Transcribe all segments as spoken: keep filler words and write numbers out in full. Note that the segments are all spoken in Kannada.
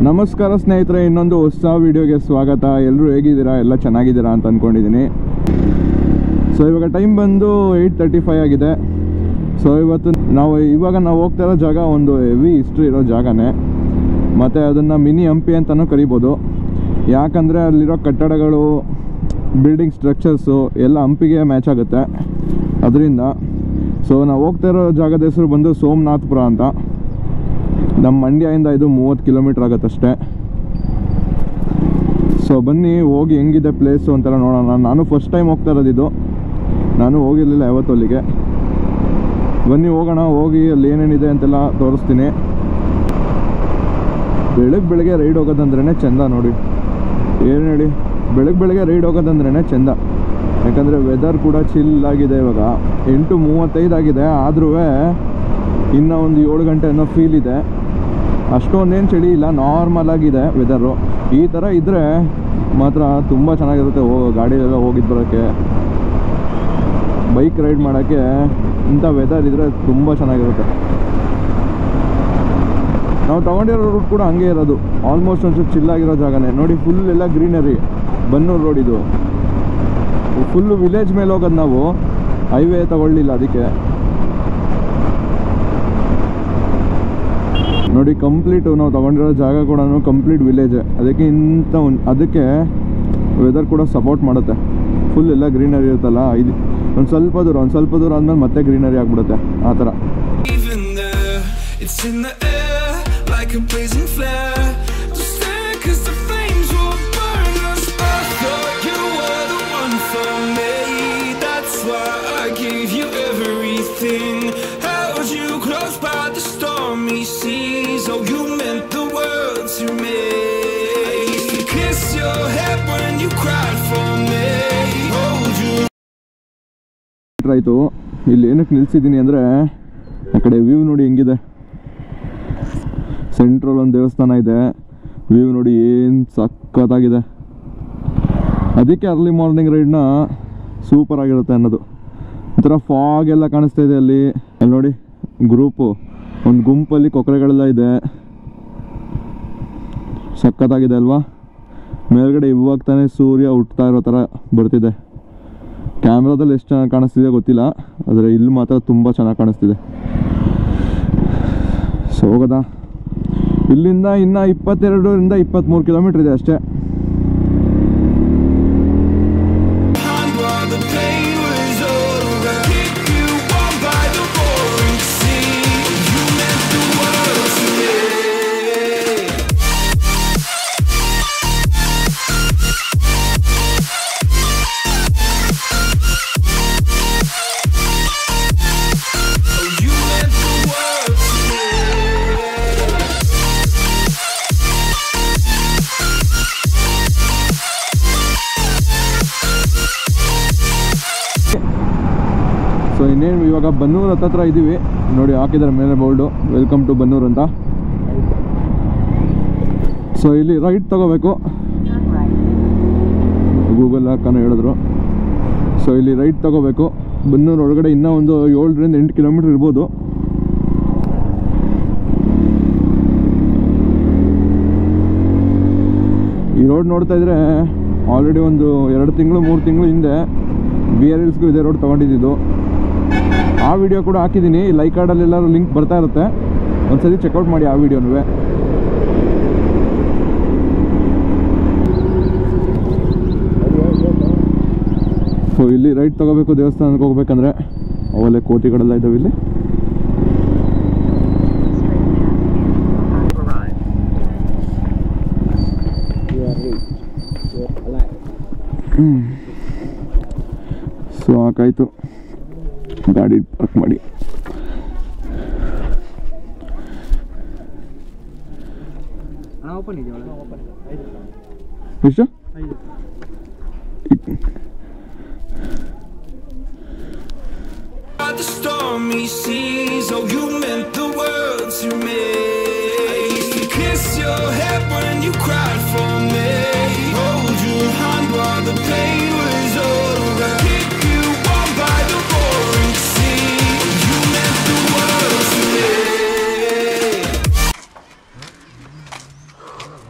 ನಮಸ್ಕಾರ ಸ್ನೇಹಿತರೆ, ಇನ್ನೊಂದು ಹೊಸ ವಿಡಿಯೋಗೆ ಸ್ವಾಗತ. ಎಲ್ಲರೂ ಹೇಗಿದ್ದೀರಾ? ಎಲ್ಲ ಚೆನ್ನಾಗಿದ್ದೀರಾ ಅಂತ ಅಂದ್ಕೊಂಡಿದ್ದೀನಿ. ಸೊ ಇವಾಗ ಟೈಮ್ ಬಂದು ಏಯ್ಟ್ ತರ್ಟಿ ಫೈವ್ ಆಗಿದೆ. ಸೊ ಇವತ್ತು ನಾವು ಇವಾಗ ನಾವು ಹೋಗ್ತಾ ಇರೋ ಜಾಗ ಒಂದು ಹೆವಿ ಹಿಸ್ಟ್ರಿ ಇರೋ ಜಾಗನೇ, ಮತ್ತು ಅದನ್ನು ಮಿನಿ ಹಂಪಿ ಅಂತಲೂ ಕರಿಬೋದು. ಯಾಕಂದರೆ ಅಲ್ಲಿರೋ ಕಟ್ಟಡಗಳು, ಬಿಲ್ಡಿಂಗ್ ಸ್ಟ್ರಕ್ಚರ್ಸು ಎಲ್ಲ ಹಂಪಿಗೆ ಮ್ಯಾಚ್ ಆಗುತ್ತೆ. ಅದರಿಂದ ಸೊ ನಾವು ಹೋಗ್ತಾ ಇರೋ ಜಾಗದ ಹೆಸರು ಬಂದು ಸೋಮನಾಥಪುರ ಅಂತ. ನಮ್ಮ ಮಂಡ್ಯದಿಂದ ಇದು ಮೂವತ್ತು ಕಿಲೋಮೀಟ್ರ್ ಆಗುತ್ತಷ್ಟೇ. ಸೊ ಬನ್ನಿ ಹೋಗಿ ಹೆಂಗಿದೆ ಪ್ಲೇಸು ಅಂತೆಲ್ಲ ನೋಡೋಣ. ನಾನು ಫಸ್ಟ್ ಟೈಮ್ ಹೋಗ್ತಾ ಇರೋದಿದ್ದು, ನಾನು ಹೋಗಿರಲಿಲ್ಲ ಯಾವತ್ತೂ ಅಲ್ಲಿಗೆ. ಬನ್ನಿ ಹೋಗೋಣ, ಹೋಗಿ ಅಲ್ಲಿ ಏನೇನಿದೆ ಅಂತೆಲ್ಲ ತೋರಿಸ್ತೀನಿ. ಬೆಳಗ್ಗೆ ಬೆಳಗ್ಗೆ ರೈಡ್ ಹೋಗೋದಂದ್ರೇ ಚೆಂದ ನೋಡಿ. ಏನು ಹೇಳಿ, ಬೆಳಗ್ಗೆ ಬೆಳಗ್ಗೆ ರೈಡ್ ಹೋಗೋದಂದ್ರೇ ಚೆಂದ. ಯಾಕಂದರೆ ವೆದರ್ ಕೂಡ ಚಿಲ್ಲಾಗಿದೆ. ಇವಾಗ ಎಂಟು ಮೂವತ್ತೈದು ಆಗಿದೆ, ಆದ್ರೂ ಇನ್ನೂ ಒಂದು ಏಳು ಗಂಟೆ ಅನ್ನೋ ಫೀಲ್ ಇದೆ. ಅಷ್ಟೊಂದೇನು ಚಳಿ ಇಲ್ಲ, ನಾರ್ಮಲ್ ಆಗಿದೆ ವೆದರು. ಈ ಥರ ಇದ್ದರೆ ಮಾತ್ರ ತುಂಬ ಚೆನ್ನಾಗಿರುತ್ತೆ. ಹೋ ಗಾಡಿಯೆಲ್ಲ ಹೋಗಿದ್ದು ಬರೋಕ್ಕೆ, ಬೈಕ್ ರೈಡ್ ಮಾಡೋಕ್ಕೆ ಇಂಥ ವೆದರ್ ಇದ್ದರೆ ತುಂಬ ಚೆನ್ನಾಗಿರುತ್ತೆ. ನಾವು ತೊಗೊಂಡಿರೋ ರೂಟ್ ಕೂಡ ಹಂಗೆ ಇರೋದು, ಆಲ್ಮೋಸ್ಟ್ ಒಂಚೂರು ಚಿಲ್ಲಾಗಿರೋ ಜಾಗನೇ ನೋಡಿ. ಫುಲ್ ಎಲ್ಲ ಗ್ರೀನರಿ. ಬನ್ನೂರು ರೋಡ್ ಇದು, ಫುಲ್ಲು ವಿಲೇಜ್ ಮೇಲೆ ಹೋಗೋದು. ನಾವು ಹೈವೇ ತಗೊಳ್ಳಿಲ್ಲ ಅದಕ್ಕೆ ನೋಡಿ. ಕಂಪ್ಲೀಟು ನಾವು ತೊಗೊಂಡಿರೋ ಜಾಗ ಕೂಡ ಕಂಪ್ಲೀಟ್ ವಿಲೇಜ್. ಅದಕ್ಕೆ ಇಂಥ ಒಂದು ಅದಕ್ಕೆ ವೆದರ್ ಕೂಡ ಸಪೋರ್ಟ್ ಮಾಡುತ್ತೆ. ಫುಲ್ ಎಲ್ಲ ಗ್ರೀನರಿ ಇರುತ್ತಲ್ಲ, ಇದು ಒಂದು ಸ್ವಲ್ಪ ದೂರ ಒಂದು ಸ್ವಲ್ಪ ದೂರ ಆದಮೇಲೆ ಮತ್ತೆ ಗ್ರೀನರಿ ಆಗಿಬಿಡುತ್ತೆ ಆ ಥರ. ಆಯಿತು, ಇಲ್ಲಿ ಏನಕ್ಕೆ ನಿಲ್ಸಿದ್ದೀನಿ ಅಂದರೆ ಆ ಕಡೆ ವ್ಯೂ ನೋಡಿ ಹೆಂಗಿದೆ. ಸೆಂಟ್ರಲ್ ಒಂದು ದೇವಸ್ಥಾನ ಇದೆ, ವ್ಯೂ ನೋಡಿ ಏನು ಸಖತ್ತಾಗಿದೆ. ಅದಕ್ಕೆ ಅರ್ಲಿ ಮಾರ್ನಿಂಗ್ ರೈಡ್ನ ಸೂಪರ್ ಆಗಿರುತ್ತೆ ಅನ್ನೋದು. ಒಂಥರ ಫಾಗ್ ಎಲ್ಲ ಕಾಣಿಸ್ತಾ ಇದೆ ಅಲ್ಲಿ. ಅಲ್ಲಿ ನೋಡಿ ಗ್ರೂಪು, ಒಂದು ಗುಂಪಲ್ಲಿ ಕೊಕ್ಕರೆಗಳೆಲ್ಲ ಇದೆ. ಸಖತ್ತಾಗಿದೆ ಅಲ್ವಾ? ಮೇಲ್ಗಡೆ ಇವಾಗ ತಾನೇ ಸೂರ್ಯ ಹುಟ್ತಾ ಇರೋ ಥರ ಬರ್ತಿದೆ. ಕ್ಯಾಮ್ರಾದಲ್ಲಿ ಎಷ್ಟು ಚೆನ್ನಾಗಿ ಕಾಣಿಸ್ತಿದೆ ಗೊತ್ತಿಲ್ಲ, ಆದರೆ ಇಲ್ಲಿ ಮಾತ್ರ ತುಂಬ ಚೆನ್ನಾಗಿ ಕಾಣಿಸ್ತಿದೆ. ಸೊ ಹೋಗೋದಾ? ಇಲ್ಲಿಂದ ಇನ್ನು ಇಪ್ಪತ್ತೆರಡರಿಂದ ಇಪ್ಪತ್ತ್ಮೂರು ಕಿಲೋಮೀಟ್ರ್ ಇದೆ ಅಷ್ಟೇ. ಸೊ ಇನ್ನೇನು ಇವಾಗ ಬನ್ನೂರು ಹತ್ತತ್ರ ಇದ್ದೀವಿ ನೋಡಿ, ಹಾಕಿದ್ದಾರೆ ಮೇಲೆ ಬೋರ್ಡು, ವೆಲ್ಕಮ್ ಟು ಬನ್ನೂರು ಅಂತ. ಸೊ ಇಲ್ಲಿ ರೈಟ್ ತಗೋಬೇಕು, ಗೂಗಲ್ ಹಾಕನ ಹೇಳಿದ್ರು. ಸೊ ಇಲ್ಲಿ ರೈಟ್ ತಗೋಬೇಕು. ಬನ್ನೂರು ಒಳಗಡೆ ಇನ್ನೂ ಒಂದು ಏಳರಿಂದ ಎಂಟು ಕಿಲೋಮೀಟ್ರ್ ಇರ್ಬೋದು. ಈ ರೋಡ್ ನೋಡ್ತಾ ಇದ್ರೆ ಆಲ್ರೆಡಿ ಒಂದು ಎರಡು ತಿಂಗಳು ಮೂರು ತಿಂಗಳು ಹಿಂದೆ ಬಿ ಆರ್ ಎಲ್ಸ್ಗೂ ಇದೇ ರೋಡ್ ತೊಗೊಂಡಿದ್ದು. ಆ ವಿಡಿಯೋ ಕೂಡ ಹಾಕಿದ್ದೀನಿ, ಲೈಕ್ ಕಾರ್ಡಲ್ಲೆಲ್ಲರೂ ಲಿಂಕ್ ಬರ್ತಾ ಇರುತ್ತೆ, ಒಂದ್ಸರಿ ಚೆಕ್ಔಟ್ ಮಾಡಿ ಆ ವಿಡಿಯೋನೂ. ಸೊ ಇಲ್ಲಿ ರೈಟ್ ತೊಗೋಬೇಕು ದೇವಸ್ಥಾನಕ್ಕೆ ಹೋಗ್ಬೇಕಂದ್ರೆ. ಅವಲ್ಲೇ ಕೋತಿಗಳೆಲ್ಲ ಇದ್ದಾವೆ ಇಲ್ಲಿ. ಹ್ಞೂ ಸೊ ಹಾಕಾಯ್ತು, ಗಾಡಿ ಪಾರ್ಕ್ ಮಾಡಿ. ಎಷ್ಟು? The stormy seas, oh you meant the world to me. I used to kiss your head when you cried for me, hold your hand while the pain was over, keep you warm by the roaring sea. You meant the world to me.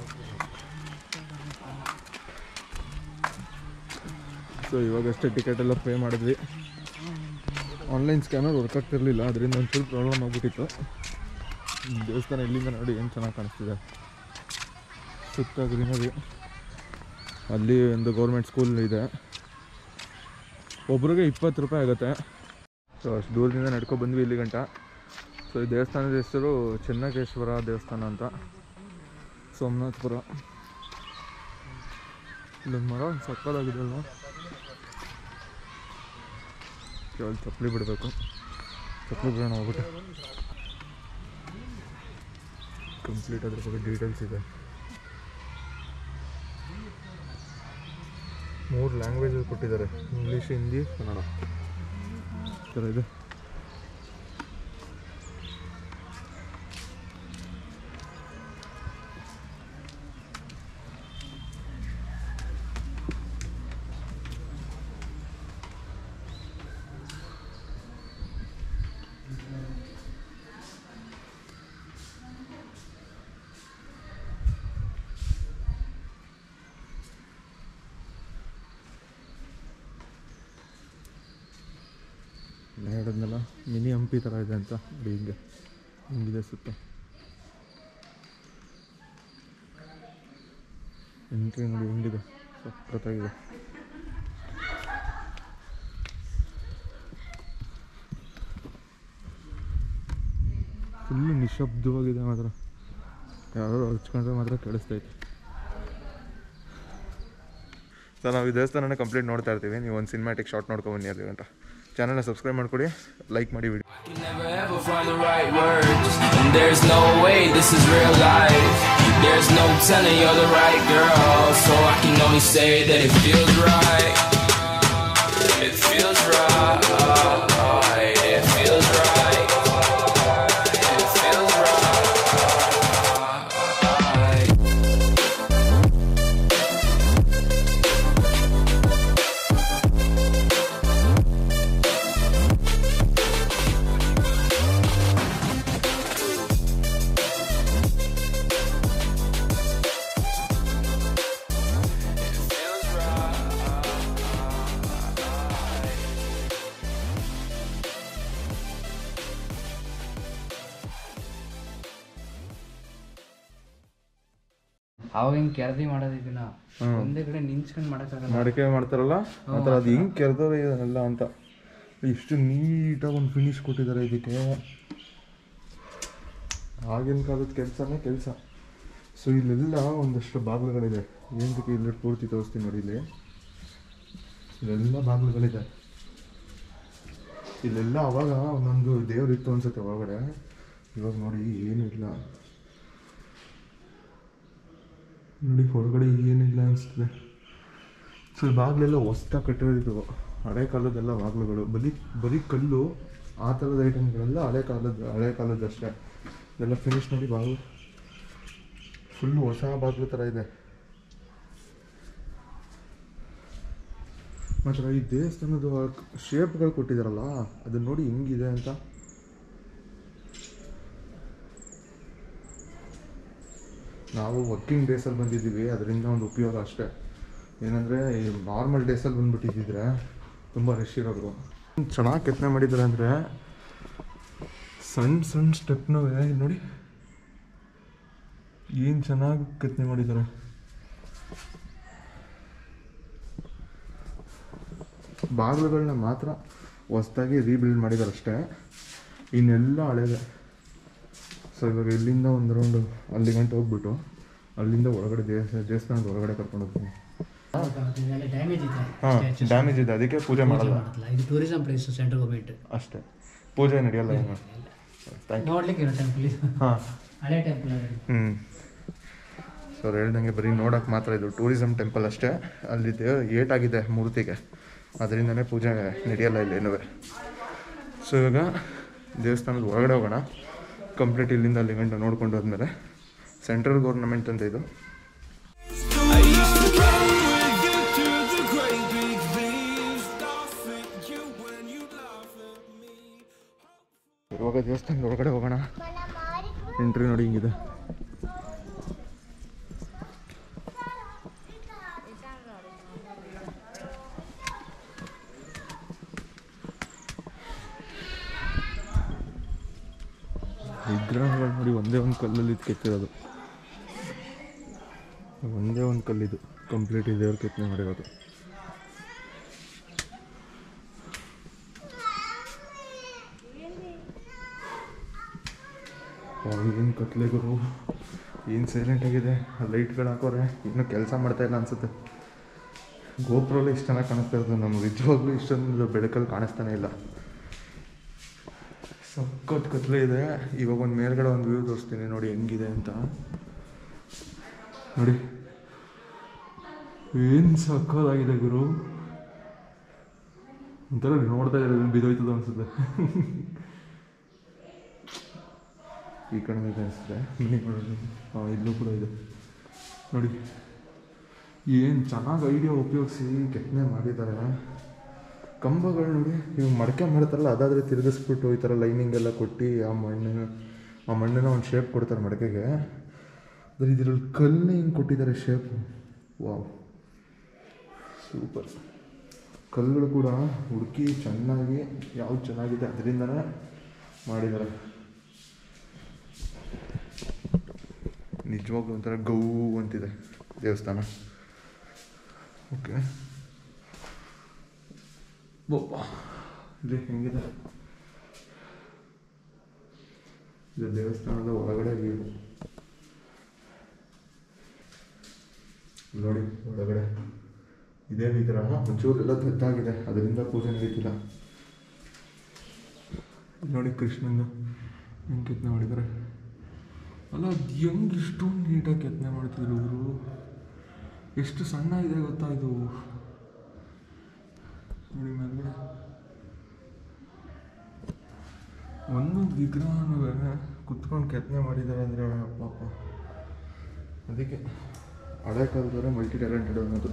ಇವಾಗಷ್ಟೇ ಟಿಕೆಟ್ ಎಲ್ಲ ಪೇ ಮಾಡಿದ್ವಿ. ಆನ್ಲೈನ್ ಸ್ಕ್ಯಾನರ್ ವರ್ಕ್ ಆಗ್ತಿರಲಿಲ್ಲ, ಅದರಿಂದ ಒಂಚೂರು ಪ್ರಾಬ್ಲಮ್ ಆಗಿಬಿಟ್ಟಿತ್ತು. ದೇವಸ್ಥಾನ ಇಲ್ಲಿಂದ ನೋಡಿ ಏನು ಚೆನ್ನಾಗಿ ಕಾಣಿಸ್ತಿದೆ, ಸುತ್ತ ಗ್ರೀನರಿ. ಅಲ್ಲಿ ಒಂದು ಗೌರ್ಮೆಂಟ್ ಸ್ಕೂಲ್ ಇದೆ, ಒಬ್ರಿಗೆ ಇಪ್ಪತ್ತು ರೂಪಾಯಿ ಆಗುತ್ತೆ. ಸೊ ಅಷ್ಟು ದೂರದಿಂದ ನಡ್ಕೊ ಬಂದ್ವಿ ಇಲ್ಲಿ ಗಂಟ. ಸೊ ಈ ದೇವಸ್ಥಾನದ ಹೆಸರು ಚೆನ್ನಕೇಶ್ವರ ದೇವಸ್ಥಾನ ಅಂತ, ಸೋಮನಾಥಪುರ. ಇಲ್ಲೊಂದು ಮರ ಒಂದು ಸಕ್ಕದಾಗಿದೆ ಅಲ್ವಾ, ಕೇವಲ ಚಪ್ಪಲಿ ಬಿಡಬೇಕು. ಚಪ್ಪಲಿ ಬಿಡೋಣ ಹೋಗ್ಬಿಟ್ಟು ಕಂಪ್ಲೀಟ್ ಅದ್ರ ಬಗ್ಗೆ ಡೀಟೇಲ್ಸ್ ಇದೆ. ಮೂರು ಲ್ಯಾಂಗ್ವೇಜಲ್ಲಿ ಕೊಟ್ಟಿದ್ದಾರೆ, ಇಂಗ್ಲೀಷ್, ಹಿಂದಿ, ಕನ್ನಡ ಈ ಥರ ಇದೆ. ಹೇಳಿದ್ನಲ್ಲ ಮಿನಿ ಹಂಪಿ ಥರ ಇದೆ ಅಂತ, ನೋಡಿ ಹಿಂಗೆ ಹಿಂಗಿದೆ ಸುತ್ತ. ಎಂಟ್ರಿ ನೋಡಿ ಹಿಂಗಿದೆ, ಸಖತ್ತಾಗಿದೆ. ಫುಲ್ಲು ನಿಶಬ್ದವಾಗಿದೆ ಮಾತ್ರ, ಯಾರು ಹಚ್ಕೊಂಡ್ರೆ ಮಾತ್ರ ಕೇಳಿಸ್ತೈತೆ. ಸೊ ನಾವು ಈ ದೇವಸ್ಥಾನನ ಕಂಪ್ಲೀಟ್ ನೋಡ್ತಾ ಇರ್ತೀವಿ, ನೀವು ಒಂದು ಸಿನಿಮ್ಯಾಟಿಕ್ ಶಾರ್ಟ್ ನೋಡ್ಕೊಬನ್ನಿ ಅಲ್ಲಿ ಗಂಟ. ಚಾನಲ್ನ ಸಬ್ಸ್ಕ್ರೈಬ್ ಮಾಡ್ಕೊಡಿ, ಲೈಕ್ ಮಾಡಿ video. Never ever find the right words, and there's no way this is real life. There's no telling you're the right girl, so I can only say that it feels right. It feels right. It feels right. It feels right. ಅವಾಗ ಹಿಂಗೆ ಕೆರದಿ ಮಾಡೋದು ಇದನ್ನ ಒಂದೇ ಕಡೆ ನಿಂಚ್ಕೊಂಡು ಮಾಡೋಕ್ಕಾಗಲ್ಲ, ಮಡಿಕೆ ಮಾಡ್ತಾರಲ್ಲ ಆ ಥರ, ಅದು ಹಿಂಗೆ ಕೆರೆದವ್ರೆ ಇದನ್ನೆಲ್ಲ ಅಂತ. ಎಷ್ಟು ನೀಟಾಗಿ ಒಂದು ಫಿನಿಶ್ ಕೊಟ್ಟಿದ್ದಾರೆ ಇದಕ್ಕೆ, ಆಗಿನ ಕಾಲದ ಕೆಲಸನೇ ಕೆಲಸ. ಸೊ ಇಲ್ಲೆಲ್ಲ ಒಂದಷ್ಟು ಬಾಗಿಲುಗಳಿದೆ, ಏನಕ್ಕೆ ಇಲ್ಲಿ ಪೂರ್ತಿ ತೋರಿಸ್ತೀನಿ ನೋಡಿ. ಇಲ್ಲಿ ಇಲ್ಲೆಲ್ಲ ಬಾಗಿಲುಗಳಿದೆ. ಇಲ್ಲೆಲ್ಲ ಅವಾಗ ಒಂದೊಂದು ದೇವ್ರಿತ್ತು ಅನ್ಸುತ್ತೆ ಒಳಗಡೆ, ಇವಾಗ ನೋಡಿ ಏನೂ ಇಲ್ಲ ನೋಡಿ, ಹೊರಗಡೆ ಏನಿಲ್ಲ ಅನಿಸ್ತದೆ. ಸೊ ಈ ಬಾಗಿಲೆಲ್ಲ ಹೊಸ್ದಾಗಿ ಕಟ್ಟಿರೋದು, ಹಳೆ ಕಾಲದೆಲ್ಲ ಬಾಗಿಲುಗಳು, ಬರೀ ಬರೀ ಕಲ್ಲು ಆ ಥರದ ಐಟಮ್ಗಳೆಲ್ಲ ಹಳೆ ಕಾಲದ ಹಳೆ ಕಾಲದಷ್ಟೇ. ಇದೆಲ್ಲ ಫಿನಿಶ್ ನೋಡಿ, ಬಾಗಿಲು ಫುಲ್ಲು ಹೊಸ ಬಾಗಿಲು ಥರ ಇದೆ. ಮಾತ್ರ ಈ ದೇವಸ್ಥಾನದ ಶೇಪ್ಗಳು ಕೊಟ್ಟಿದ್ದಾರಲ್ಲ, ಅದನ್ನ ನೋಡಿ ಹೆಂಗಿದೆ ಅಂತ. ನಾವು ವರ್ಕಿಂಗ್ ಡೇಸಲ್ಲಿ ಬಂದಿದ್ದೀವಿ, ಅದರಿಂದ ಒಂದು ಉಪಯೋಗ ಅಷ್ಟೇ. ಏನಂದರೆ ಈ ನಾರ್ಮಲ್ ಡೇಸಲ್ಲಿ ಬಂದುಬಿಟ್ಟಿದ್ದಿದ್ರೆ ತುಂಬ ರಶ್ ಇರೋದು. ಚೆನ್ನಾಗಿ ಕೆತ್ತನೆ ಮಾಡಿದ್ದಾರೆ ಅಂದರೆ, ಸಣ್ಣ ಸಣ್ಣ ಸ್ಟೆಪ್ನೂ ನೋಡಿ ಏನು ಚೆನ್ನಾಗಿ ಕೆತ್ತನೆ ಮಾಡಿದ್ದಾರೆ. ಬಾಗಿಲುಗಳನ್ನ ಮಾತ್ರ ಹೊಸದಾಗಿ ರೀಬಿಲ್ಡ್ ಮಾಡಿದ್ದಾರೆ ಅಷ್ಟೇ, ಇನ್ನೆಲ್ಲ ಹಳೇದೆ. ಸೊ ಇವಾಗ ಇಲ್ಲಿಂದ ಒಂದು ರೌಂಡು ಅಲ್ಲಿ ಗಂಟೆ ಹೋಗ್ಬಿಟ್ಟು ಅಲ್ಲಿಂದ ಒಳಗಡೆ ದೇವಸ್ಥಾನ ದೇವಸ್ಥಾನದ ಒಳಗಡೆ ಕರ್ಕೊಂಡು ಹೋಗ್ತೀನಿ. ಹಾಂ ಡ್ಯಾಮೇಜ್ ಇದೆ, ಅದಕ್ಕೆ ಪೂಜೆ ಮಾಡಲ್ಲ. ಇದು ಟೂರಿಸಂ ಪ್ಲೇಸ್, ಸೆಂಟ್ರಲ್ ಗೌರ್ಮೆಂಟ್ ಅಷ್ಟೇ, ಪೂಜೆ ನಡೆಯಲ್ಲ ಏನು. ನೋಡ್ಲಿಕ್ಕೆ ಟೆಂಪಲ್ ಹಾಂ ಹಳೆ ಟೆಂಪಲ್. ಹ್ಞೂ ಸೊ ಅವ್ರು ಹೇಳ್ದಂಗೆ ಬರೀ ನೋಡೋಕೆ ಮಾತ್ರ ಇದು ಟೂರಿಸಂ ಟೆಂಪಲ್ ಅಷ್ಟೇ. ಅಲ್ಲಿ ದೇವ ಏಟಾಗಿದೆ ಮೂರ್ತಿಗೆ, ಅದರಿಂದನೇ ಪೂಜೆ ನಡೆಯಲ್ಲ ಇಲ್ಲಿ ಏನೂ. ಸೊ ಇವಾಗ ದೇವಸ್ಥಾನದ ಒಳಗಡೆ ಹೋಗೋಣ. ಕಂಪ್ಲೀಟ್ ಇಲ್ಲಿಂದ ಅಲ್ಲಿ ಗಂಟೆ ನೋಡ್ಕೊಂಡು ಹೋದ್ಮೇಲೆ ಸೆಂಟ್ರಲ್ ಗೌರ್ಮೆಂಟ್ ಅಂತ ಇದು. I used to run with you to the great big leaves, laugh at you when you laugh at me. ಇವಾಗ ದೇವಸ್ಥಾನದ ಒಳಗಡೆ ಹೋಗೋಣ. ಎಂಟ್ರಿ ನೋಡಿ ಹಿಂಗಿದೆ. ವಿಗ್ರಹಗಳು ನೋಡಿ ಒಂದೇ ಒಂದು ಕಲ್ಲಲ್ಲಿ ಕೆತ್ತಿರೋದು, ಒಂದೇ ಒಂದು ಕಲ್ಲಿದು ಕಂಪ್ಲೀಟ್ ದೇವ್ರ ಕೆತ್ತನೆ ಮಾಡಿರೋದು. ಏನು ಕತ್ಲೆಗಳು, ಏನು ಸೈಲೆಂಟಾಗಿದೆ. ಲೈಟ್ಗಳು ಹಾಕೋರೆ ಇನ್ನೂ ಕೆಲಸ ಮಾಡ್ತಾಯಿಲ್ಲ ಅನಿಸುತ್ತೆ. ಗೋಪುರಲ್ಲಿ ಇಷ್ಟು ಚೆನ್ನಾಗಿ ಕಾಣಿಸ್ತಾ ಇರೋದು, ನಮ್ಗೆ ನಿಜವಾಗ್ಲೂ ಇಷ್ಟೊಂದು ಬೆಳಕಲ್ಲಿ ಕಾಣಿಸ್ತಾನೆ ಇಲ್ಲ. ಸಖತ್ ಕತ್ಲೆ ಇದೆ. ಇವಾಗ ಒಂದು ಮೇಲ್ಗಡೆ ಒಂದು ವ್ಯೂ ತೋರಿಸ್ತೀನಿ ನೋಡಿ ಹೆಂಗಿದೆ ಅಂತ. ನೋಡಿ ಏನು ಸಖತ್ತಾಗಿದೆ ಗುರು. ಒಂಥರ ನೋಡ್ತಾ ಇರೋದು ಬಿದ್ದೋಯ್ತದ ಅನಿಸುತ್ತೆ. ಈ ಕಡೆ ಅನಿಸುತ್ತೆ ಮನೆ ನೋಡೋದು. ಹಾಂ ಇಲ್ಲೂ ಕೂಡ ಇದೆ ನೋಡಿ. ಏನು ಚೆನ್ನಾಗಿ ಐಡಿಯಾ ಉಪಯೋಗಿಸಿ ಕೆತ್ತನೆ ಮಾಡಿದ್ದಾರೆ. ಕಂಬಗಳು ನೋಡಿ, ಇವು ಮಡಕೆ ಮಾಡ್ತಾರಲ್ಲ ಅದಾದರೆ ತಿರುಗಿಸ್ಬಿಟ್ಟು ಈ ಥರ ಲೈನಿಂಗ್ ಎಲ್ಲ ಕೊಟ್ಟು ಆ ಮಣ್ಣಿನ ಆ ಮಣ್ಣಿನ ಒಂದು ಶೇಪ್ ಕೊಡ್ತಾರೆ ಮಡಕೆಗೆ. ಆದರೆ ಇದರಲ್ಲಿ ಕಲ್ಲು ಹಿಂಗೆ ಕೊಟ್ಟಿದ್ದಾರೆ ಶೇಪು. Wow super. ಕಲ್ಲುಗಳು ಕೂಡ ಹುಡುಕಿ ಚೆನ್ನಾಗಿ ಯಾವ್ದು ಚೆನ್ನಾಗಿದೆ ಅದರಿಂದನೇ ಮಾಡಿದ್ದಾರೆ. ನಿಜವಾಗ್ಲೂ ಒಂಥರ ಗೌ ಅಂತಿದೆ ದೇವಸ್ಥಾನ. ಓಕೆ ಬೋಪ್ಪ ಇಲ್ಲಿ ಹೆಂಗಿದೆ ಇದು ದೇವಸ್ಥಾನದ ಒಳಗಡೆ ವ್ಯೂ ನೋಡಿ. ಒಳಗಡೆ ಇದೇ ವಿಗ್ರಹ ಒಂಚೂರೆಲ್ಲ ದದ್ದಾಗಿದೆ, ಅದರಿಂದ ಪೂಜೆ ನಡೀತಿಲ್ಲ. ನೋಡಿ ಕೃಷ್ಣಂದು ಹೆಂಗೆ ಕೆತ್ತನೆ ಮಾಡಿದ್ದಾರೆ ಅಲ್ಲ. ಅದು ಹೆಂಗೆ ಇಷ್ಟೊಂದು ನೀಟಾಗಿ ಕೆತ್ತನೆ ಮಾಡ್ತಿದ್ರು ಇವರು. ಎಷ್ಟು ಸಣ್ಣ ಇದೆ ಗೊತ್ತಾ ಇದು ನೋಡಿ. ಮೇಲ್ಗಡೆ ಒಂದೊಂದು ವಿಗ್ರಹನೂ ಕುತ್ಕೊಂಡು ಕೆತ್ತನೆ ಮಾಡಿದ್ದಾರೆ ಅಂದರೆ ಪಾಪ. ಅದಕ್ಕೆ ಹಳೆ ಕಾಲದವರೆ ಮಲ್ಟಿ ಟ್ಯಾಲೆಂಟೆಡ್ ಅನ್ನೋದು.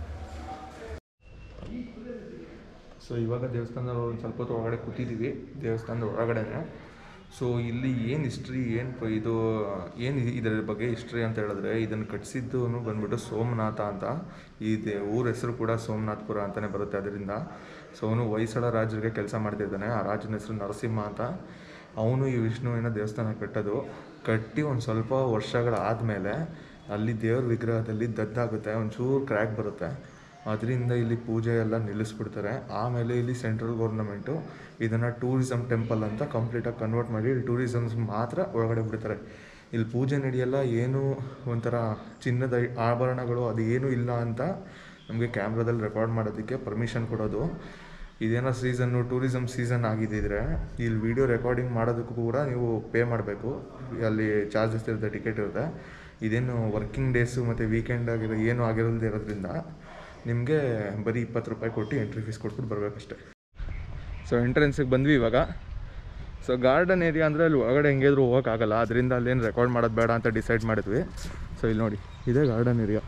ಸೊ ಇವಾಗ ದೇವಸ್ಥಾನದ ಒಂದು ಸ್ವಲ್ಪ ಹೊತ್ತು ಒಳಗಡೆ ಕೂತಿದ್ದೀವಿ, ದೇವಸ್ಥಾನದ ಒಳಗಡೆನೆ. ಸೊ ಇಲ್ಲಿ ಏನು ಹಿಸ್ಟ್ರಿ, ಏನು ಇದು ಏನು ಇದರ ಬಗ್ಗೆ ಹಿಸ್ಟ್ರಿ ಅಂತ ಹೇಳಿದ್ರೆ, ಇದನ್ನು ಕಟ್ಟಿಸಿದ್ದು ಬಂದ್ಬಿಟ್ಟು ಸೋಮನಾಥ ಅಂತ. ಈ ದೇ ಊರ ಹೆಸರು ಕೂಡ ಸೋಮನಾಥಪುರ ಅಂತಲೇ ಬರುತ್ತೆ. ಅದರಿಂದ ಸೊ ಅವನು ಹೊಯ್ಸಳ ರಾಜರಿಗೆ ಕೆಲಸ ಮಾಡ್ತಿದ್ದಾನೆ. ಆ ರಾಜನ ಹೆಸರು ನರಸಿಂಹ ಅಂತ. ಅವನು ಈ ವಿಷ್ಣುವಿನ ದೇವಸ್ಥಾನ ಕಟ್ಟೋದು. ಕಟ್ಟಿ ಒಂದು ಸ್ವಲ್ಪ ವರ್ಷಗಳಾದಮೇಲೆ ಅಲ್ಲಿ ದೇವ್ರ ವಿಗ್ರಹದಲ್ಲಿ ದದ್ದಾಗುತ್ತೆ, ಒಂಚೂರು ಕ್ರ್ಯಾಕ್ ಬರುತ್ತೆ. ಅದರಿಂದ ಇಲ್ಲಿ ಪೂಜೆ ಎಲ್ಲ ನಿಲ್ಲಿಸ್ಬಿಡ್ತಾರೆ. ಆಮೇಲೆ ಇಲ್ಲಿ ಸೆಂಟ್ರಲ್ ಗೌರ್ನಮೆಂಟು ಇದನ್ನು ಟೂರಿಸಮ್ ಟೆಂಪಲ್ ಅಂತ ಕಂಪ್ಲೀಟಾಗಿ ಕನ್ವರ್ಟ್ ಮಾಡಿ ಇಲ್ಲಿ ಟೂರಿಸಮ್ಸ್ ಮಾತ್ರ ಒಳಗಡೆ ಬಿಡ್ತಾರೆ. ಇಲ್ಲಿ ಪೂಜೆ ನಡೆಯಲ್ಲ, ಏನು ಒಂಥರ ಚಿನ್ನದ ಆಭರಣಗಳು ಅದು ಏನೂ ಇಲ್ಲ ಅಂತ ನಮಗೆ ಕ್ಯಾಮ್ರಾದಲ್ಲಿ ರೆಕಾರ್ಡ್ ಮಾಡೋದಕ್ಕೆ ಪರ್ಮಿಷನ್ ಕೊಡೋದು. ಇದೇನೋ ಸೀಸನ್ನು ಟೂರಿಸಮ್ ಸೀಸನ್ ಆಗಿದ್ದಿದ್ರೆ ಇಲ್ಲಿ ವಿಡಿಯೋ ರೆಕಾರ್ಡಿಂಗ್ ಮಾಡೋದಕ್ಕೂ ಕೂಡ ನೀವು ಪೇ ಮಾಡಬೇಕು. ಅಲ್ಲಿ ಚಾರ್ಜಸ್ ಇರುತ್ತೆ, ಟಿಕೆಟ್ ಇರುತ್ತೆ. ಇದೇನು ವರ್ಕಿಂಗ್ ಡೇಸು ಮತ್ತು ವೀಕೆಂಡ್ ಆಗಿರೋ ಏನು ಆಗಿರೋದೇ ಇರೋದ್ರಿಂದ ನಿಮಗೆ ಬರೀ ಇಪ್ಪತ್ತು ರೂಪಾಯಿ ಕೊಟ್ಟು ಎಂಟ್ರಿ ಫೀಸ್ ಕೊಟ್ಬಿಟ್ಟು ಬರಬೇಕಷ್ಟೆ. ಸೊ ಎಂಟ್ರೆನ್ಸಿಗೆ ಬಂದ್ವಿ ಇವಾಗ. ಸೊ ಗಾರ್ಡನ್ ಏರಿಯಾ ಅಂದರೆ ಅಲ್ಲಿ ಒಳಗಡೆ ಹೆಂಗಿದ್ರು ಹೋಗೋಕ್ಕಾಗಲ್ಲ, ಅದರಿಂದ ಅಲ್ಲೇನು ರೆಕಾರ್ಡ್ ಮಾಡೋದು ಬೇಡ ಅಂತ ಡಿಸೈಡ್ ಮಾಡಿದ್ವಿ. ಸೊ ಇಲ್ಲಿ ನೋಡಿ, ಇದೇ ಗಾರ್ಡನ್ ಏರಿಯಾ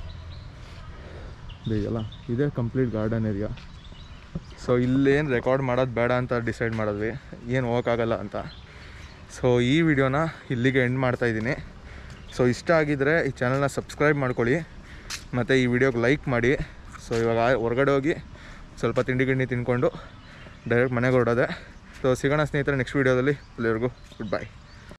ಇದೆಯಲ್ಲ, ಇದೇ ಕಂಪ್ಲೀಟ್ ಗಾರ್ಡನ್ ಏರಿಯಾ. ಸೊ ಇಲ್ಲೇನು ರೆಕಾರ್ಡ್ ಮಾಡೋದು ಬೇಡ ಅಂತ ಡಿಸೈಡ್ ಮಾಡಿದ್ವಿ, ಏನು ಹೋಗೋಕ್ಕಾಗಲ್ಲ ಅಂತ. ಸೊ ಈ ವಿಡಿಯೋನ ಇಲ್ಲಿಗೆ ಎಂಡ್ ಮಾಡ್ತಾಯಿದ್ದೀನಿ. ಸೊ ಇಷ್ಟ ಆಗಿದ್ದರೆ ಈ ಚಾನಲ್ನ ಸಬ್ಸ್ಕ್ರೈಬ್ ಮಾಡ್ಕೊಳ್ಳಿ ಮತ್ತು ಈ ವಿಡಿಯೋಗೆ ಲೈಕ್ ಮಾಡಿ. ಸೊ ಇವಾಗ ಹೊರಗಡೆ ಹೋಗಿ ಸ್ವಲ್ಪ ತಿಂಡಿ ಗಿಂಡಿ ತಿಂದ್ಕೊಂಡು ಡೈರೆಕ್ಟ್ ಮನೆಗೆ ಹೊರಡೋದೆ. ಸೊ ಸಿಗೋಣ ಸ್ನೇಹಿತರೆ ನೆಕ್ಸ್ಟ್ ವೀಡಿಯೋದಲ್ಲಿ. ಎಲ್ಲರಿಗೂ ಗುಡ್ ಬೈ.